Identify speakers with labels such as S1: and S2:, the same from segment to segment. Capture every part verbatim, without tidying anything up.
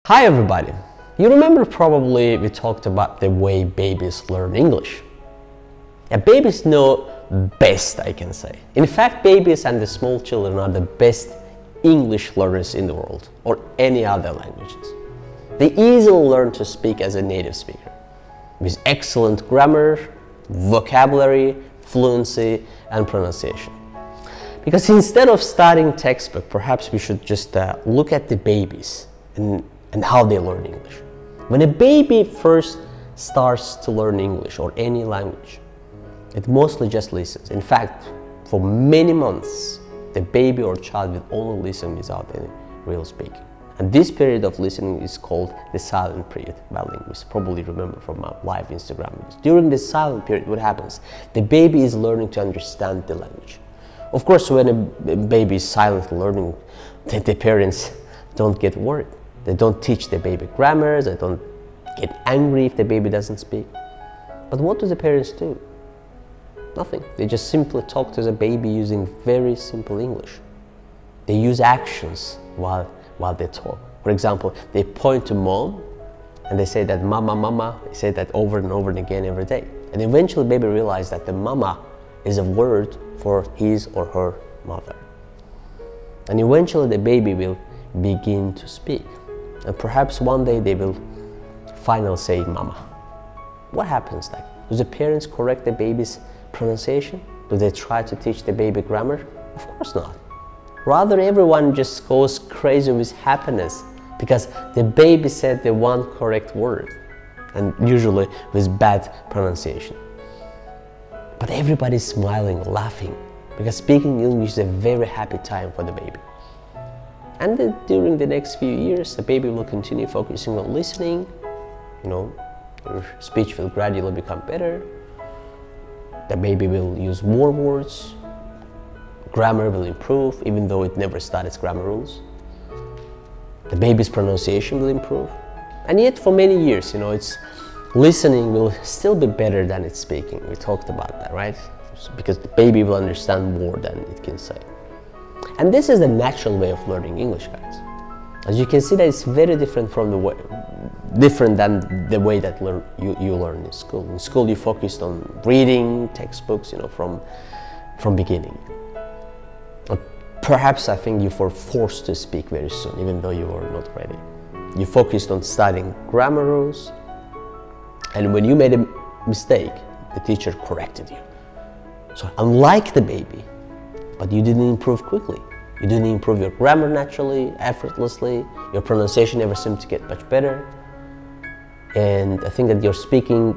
S1: Hi everybody! You remember probably we talked about the way babies learn English. Yeah, babies know best, I can say. In fact, babies and the small children are the best English learners in the world, or any other languages. They easily learn to speak as a native speaker, with excellent grammar, vocabulary, fluency, and pronunciation. Because instead of studying textbook, perhaps we should just uh, look at the babies and, and how they learn English. When a baby first starts to learn English or any language, it mostly just listens. In fact, for many months, the baby or child will only listen without any real speaking. And this period of listening is called the silent period by linguists. Probably remember from my live Instagram videos. During the silent period, what happens? The baby is learning to understand the language. Of course, when a baby is silently learning, the, the parents don't get worried. They don't teach the baby grammar, they don't get angry if the baby doesn't speak. But what do the parents do? Nothing. They just simply talk to the baby using very simple English. They use actions while, while they talk. For example, they point to mom and they say that mama, mama. They say that over and over and again every day. And eventually baby realizes that the mama is a word for his or her mother. And eventually the baby will begin to speak. And perhaps one day they will finally say mama. What happens then? Do the parents correct the baby's pronunciation? Do they try to teach the baby grammar? Of course not. Rather, everyone just goes crazy with happiness because the baby said the one correct word, and usually with bad pronunciation. But everybody's smiling, laughing, because speaking English is a very happy time for the baby. And then during the next few years, the baby will continue focusing on listening. You know, your speech will gradually become better. The baby will use more words. Grammar will improve, even though it never studies grammar rules. The baby's pronunciation will improve. And yet for many years, you know, its listening will still be better than its speaking. We talked about that, right? Because the baby will understand more than it can say. And this is the natural way of learning English, guys. As you can see, that it's very different from the way, different than the way that learn, you, you learn in school. In school, you focused on reading textbooks, you know, from, from beginning. But perhaps I think you were forced to speak very soon, even though you were not ready. You focused on studying grammar rules, and when you made a mistake, the teacher corrected you. So unlike the baby, but you didn't improve quickly. You didn't improve your grammar naturally, effortlessly. Your pronunciation never seemed to get much better. And I think that your speaking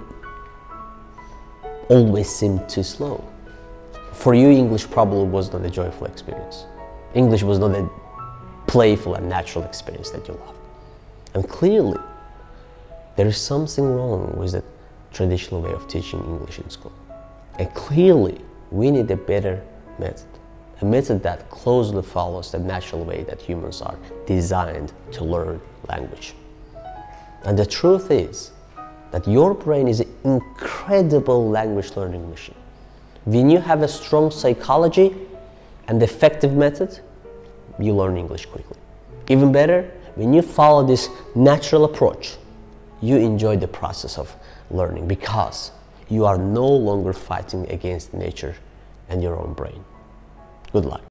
S1: always seemed too slow. For you, English probably was not a joyful experience. English was not a playful and natural experience that you loved. And clearly, there is something wrong with the traditional way of teaching English in school. And clearly, we need a better method. A method that closely follows the natural way that humans are designed to learn language. And the truth is that your brain is an incredible language learning machine. When you have a strong psychology and effective method, you learn English quickly. Even better, when you follow this natural approach, you enjoy the process of learning because you are no longer fighting against nature and your own brain. Good luck.